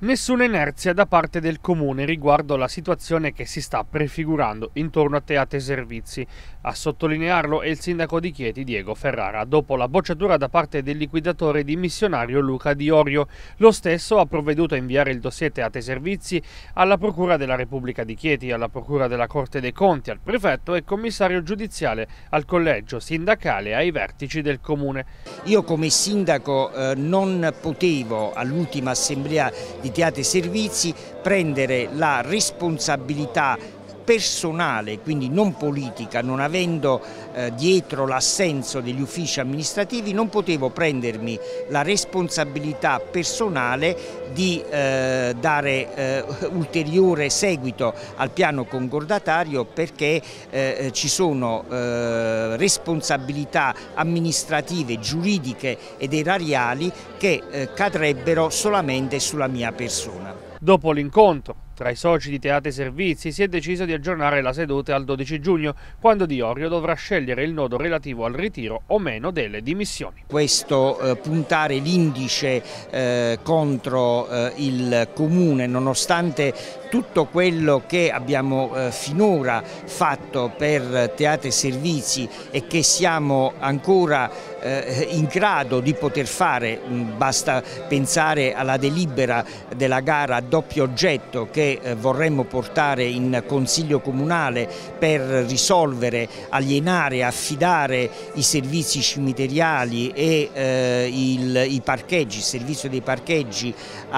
Nessuna inerzia da parte del Comune riguardo la situazione che si sta prefigurando intorno a Teate Servizi. A sottolinearlo è il sindaco di Chieti Diego Ferrara, dopo la bocciatura da parte del liquidatore dimissionario Luca Di Orio. Lo stesso ha provveduto a inviare il dossier Teate Servizi alla Procura della Repubblica di Chieti, alla Procura della Corte dei Conti, al prefetto e commissario giudiziale, al collegio sindacale e ai vertici del Comune. Io come sindaco non potevo all'ultima assemblea di Teate Servizi prendere la responsabilità personale, quindi non politica, non avendo dietro l'assenso degli uffici amministrativi, non potevo prendermi la responsabilità personale di dare ulteriore seguito al piano concordatario, perché ci sono responsabilità amministrative, giuridiche ed erariali che cadrebbero solamente sulla mia persona. Dopo l'incontro tra i soci di Teate Servizi si è deciso di aggiornare la seduta al 12 giugno, quando Di Orio dovrà scegliere il nodo relativo al ritiro o meno delle dimissioni. Questo puntare l'indice contro il Comune, nonostante tutto quello che abbiamo finora fatto per Teate Servizi e che siamo ancora in grado di poter fare, basta pensare alla delibera della gara a doppio oggetto che vorremmo portare in Consiglio Comunale per risolvere, alienare, affidare i servizi cimiteriali e i parcheggi, il servizio dei parcheggi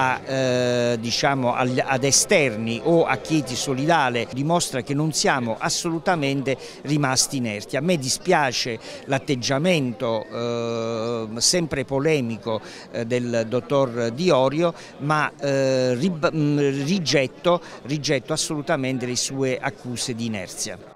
diciamo, ad esterni o a Chieti Solidale, dimostra che non siamo assolutamente rimasti inerti. A me dispiace l'atteggiamento sempre polemico del dottor Di Orio, ma rigetto assolutamente le sue accuse di inerzia.